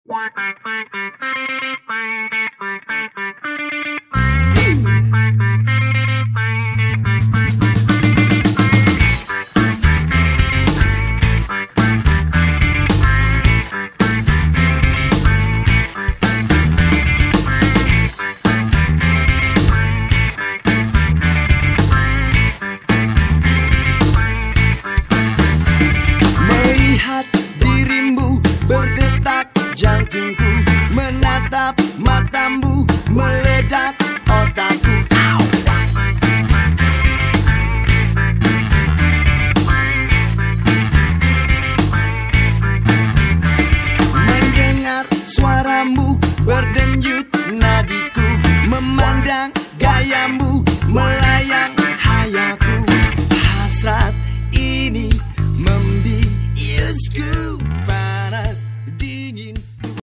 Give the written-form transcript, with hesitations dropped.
Berdetak jantungku, menatap matamu, meledak otakku. Mendengar suaramu, berdenyut nadiku, memandang gayamu,